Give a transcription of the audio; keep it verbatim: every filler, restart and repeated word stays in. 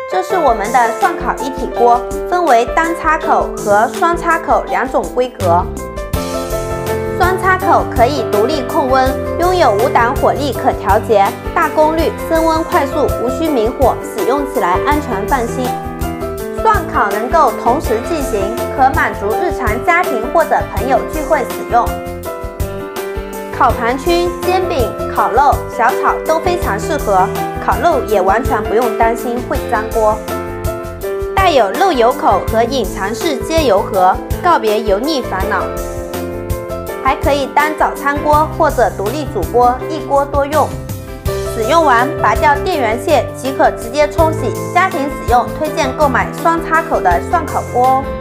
这是我们的涮烤一体锅，分为单插口和双插口两种规格。双插口可以独立控温，拥有五档火力可调节，大功率，升温快速，无需明火，使用起来安全放心。涮烤能够同时进行，可满足日常家庭或者朋友聚会使用。烤盘区、煎饼、烤肉、小炒都非常适合，烤肉也完全不用担心会粘锅。带有漏油口和隐藏式接油盒，告别油腻烦恼。还可以当早餐锅或者独立煮锅，一锅多用。使用完拔掉电源线即可直接冲洗，家庭使用推荐购买双插口的涮烤锅哦。